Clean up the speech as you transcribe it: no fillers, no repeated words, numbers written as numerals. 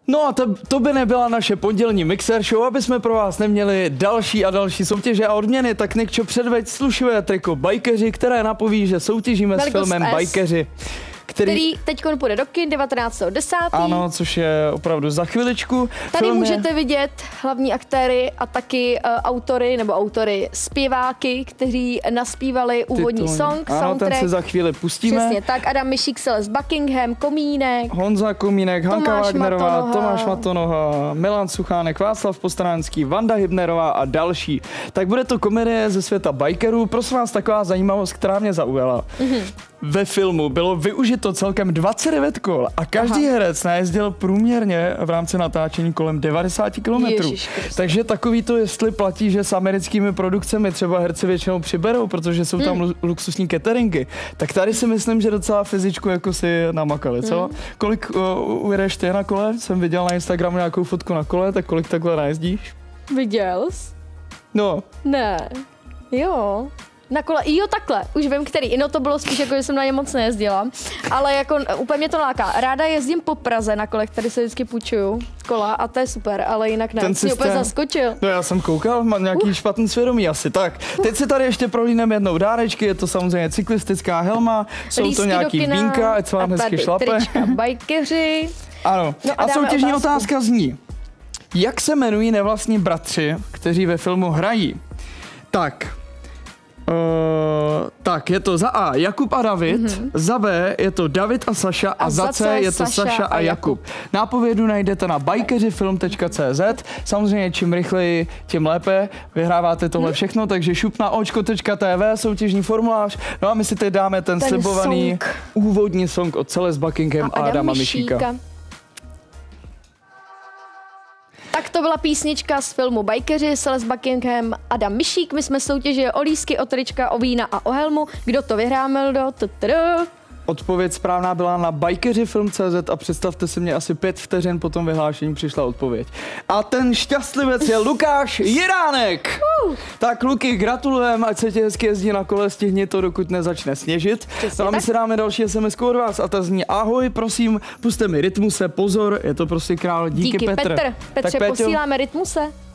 No a to by nebyla naše pondělní Mixer Show, aby jsme pro vás neměli další a další soutěže a odměny, tak Nikčo, předveď slušové triko Bajkeři, které napoví, že soutěžíme s filmem Bajkeři. Který teď půjde do kin 19.10. Ano, což je opravdu za chviličku. Tady můžete vidět hlavní aktéry a taky autory, zpěváky, kteří naspívali úvodní song, ano, soundtrack. Ten se za chvíli pustíme. Přesně tak, Adam Mišík, Celest Buckingham, Komínek, Honza Komínek, Hanka Wagnerová, Tomáš Matonoha, Milan Suchánek, Václav Postranský, Vanda Hybnerová a další. Tak bude to komedie ze světa bikerů. Prosím vás, taková zajímavost, která mě zaujala. Ve filmu bylo využito celkem 29 kol a každý herec najezdil průměrně v rámci natáčení kolem 90 km. Takže takový to, jestli platí, že s americkými produkcemi třeba herci většinou přiberou, protože jsou tam luxusní cateringy, tak tady si myslím, že docela fyzičku jako si namakali, co? Kolik ujedeš ty na kole? Jsem viděl na Instagramu nějakou fotku na kole, tak kolik takhle najezdíš? Viděl jsi? No. Ne. Jo. Na kole, jo takhle, už vím který, no to bylo spíš jako, že jsem na ně moc nejezdila, ale jako úplně mě to láká. Ráda jezdím po Praze na kolech, tady se vždycky půjčuju kola a to je super, ale jinak ne, ten mě úplně zaskočil. No já jsem koukal, má nějaký špatný svědomí asi, tak. Teď si tady ještě prolíneme jednou dárečky, je to samozřejmě cyklistická helma, jsou to nějaký vínka, ať se vám hezky šlape. Trička Bajkeři. Ano, no a soutěžní otázka zní, jak se jmenují nevlastní bratři, kteří ve filmu hrají? Tak, je to za A Jakub a David, za B je to David a Saša a za C je to Saša a Jakub. Nápovědu najdete na bajkeřifilm.cz, samozřejmě čím rychleji, tím lépe, vyhráváte tohle všechno, takže šup na očko.tv, soutěžní formulář, no a my si teď dáme ten slibovaný úvodní song od Celest Buckingham a Adama Mišíka. Tak to byla písnička z filmu Bajkeři, Celest Buckingham, Adam Mišík. My jsme soutěžili o lístky, o trička, o vína a o helmu. Kdo to vyhrál, Mildo? Odpověď správná byla na bajkeřifilm.cz a představte si, mě asi 5 vteřin po tom vyhlášení přišla odpověď. A ten šťastlivec je Lukáš Jiránek. Tak Luky, gratulujeme, ať se ti hezky jezdí na kole, stihni to, dokud nezačne sněžit. No a my si dáme další SMS od vás a ta zní: ahoj, prosím, puste mi Rytmuse, pozor, je to prostě král, díky Petr. Petře, posíláme Rytmuse.